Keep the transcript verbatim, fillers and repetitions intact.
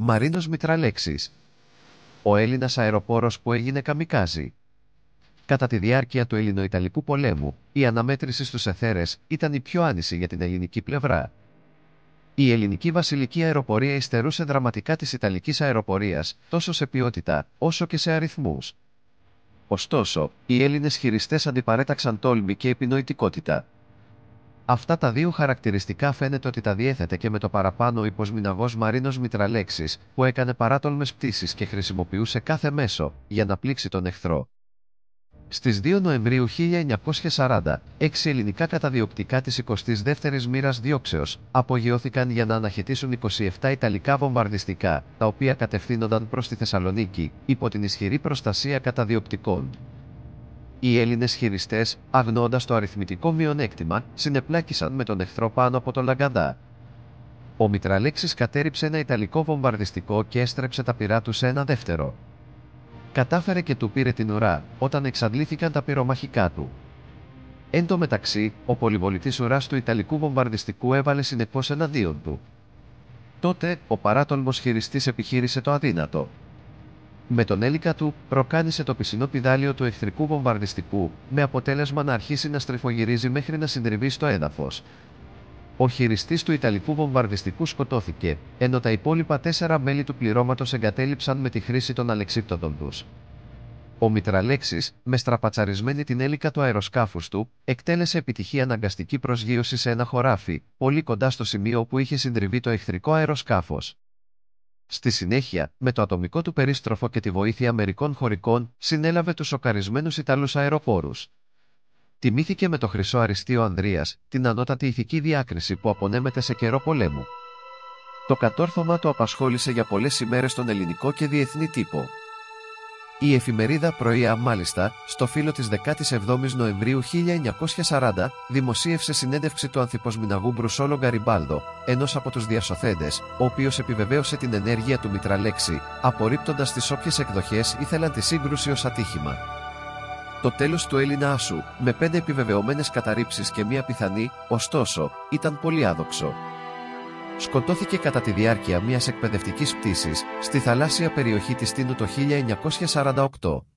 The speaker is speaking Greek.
Μαρίνος Μητραλέξης. Ο Έλληνας αεροπόρος που έγινε καμικάζι. Κατά τη διάρκεια του Ελληνο-Ιταλικού πολέμου, η αναμέτρηση στους εθέρες ήταν η πιο άνηση για την ελληνική πλευρά. Η ελληνική βασιλική αεροπορία υστερούσε δραματικά της Ιταλικής αεροπορίας, τόσο σε ποιότητα, όσο και σε αριθμούς. Ωστόσο, οι Έλληνες χειριστές αντιπαρέταξαν τόλμη και επινοητικότητα. Αυτά τα δύο χαρακτηριστικά φαίνεται ότι τα διέθετε και με το παραπάνω ο υποσμηναγός Μαρίνος Μητραλέξης, που έκανε παράτολμες πτήσεις και χρησιμοποιούσε κάθε μέσο για να πλήξει τον εχθρό. Στις δύο Νοεμβρίου χίλια εννιακόσια σαράντα, έξι ελληνικά καταδιοπτικά της εικοστής δεύτερης μοίρας διώξεως απογειώθηκαν για να αναχαιτήσουν είκοσι επτά ιταλικά βομβαρδιστικά, τα οποία κατευθύνονταν προς τη Θεσσαλονίκη, υπό την ισχυρή προστασία καταδιοπτικών. Οι Έλληνες χειριστές, αγνοώντας το αριθμητικό μειονέκτημα, συνεπλάκησαν με τον εχθρό πάνω από τον Λαγκαδά. Ο Μητραλέξης κατέριψε ένα ιταλικό βομβαρδιστικό και έστρεψε τα πυρά του σε ένα δεύτερο. Κατάφερε και του πήρε την ουρά, όταν εξαντλήθηκαν τα πυρομαχικά του. Εν τω μεταξύ, ο πολυβολητής ουράς του ιταλικού βομβαρδιστικού έβαλε συνεπώς εναντίον του. Τότε, ο παράτολμος χειριστής επιχείρησε το αδύνατο. Με τον έλικα του, προκάνησε το πισινό πηδάλιο του εχθρικού βομβαρδιστικού, με αποτέλεσμα να αρχίσει να στριφογυρίζει μέχρι να συντριβεί στο έδαφος. Ο χειριστής του ιταλικού βομβαρδιστικού σκοτώθηκε, ενώ τα υπόλοιπα τέσσερα μέλη του πληρώματος εγκατέλειψαν με τη χρήση των αλεξίπτωτων τους. Ο Μητραλέξης, με στραπατσαρισμένη την έλικα του αεροσκάφους του, εκτέλεσε επιτυχή αναγκαστική προσγείωση σε ένα χωράφι, πολύ κοντά στο σημείο όπου είχε συντριβεί το εχθρικό αεροσκάφος. Στη συνέχεια, με το ατομικό του περίστροφο και τη βοήθεια μερικών χωρικών, συνέλαβε τους σοκαρισμένους Ιταλούς αεροπόρους. Τιμήθηκε με το χρυσό αριστείο Ανδρείας, την ανώτατη ηθική διάκριση που απονέμεται σε καιρό πολέμου. Το κατόρθωμα του απασχόλησε για πολλές ημέρες τον ελληνικό και διεθνή τύπο. Η εφημερίδα Πρωία, μάλιστα, στο φύλλο της δεκάτης εβδόμης Νοεμβρίου χίλια εννιακόσια σαράντα, δημοσίευσε συνέντευξη του ανθιποσμηναγού Μπρουσόλο Γκαριμπάλδο, ενός από τους διασωθέντες, ο οποίος επιβεβαίωσε την ενέργεια του Μητραλέξη, απορρίπτοντας τις όποιες εκδοχές ήθελαν τη σύγκρουση ως ατύχημα. Το τέλος του Έλληνα άσου, με πέντε επιβεβαιωμένες καταρρίψεις και μία πιθανή, ωστόσο, ήταν πολύ άδοξο. Σκοτώθηκε κατά τη διάρκεια μιας εκπαιδευτικής πτήσης, στη θαλάσσια περιοχή της Τίνου το χίλια εννιακόσια σαράντα οκτώ.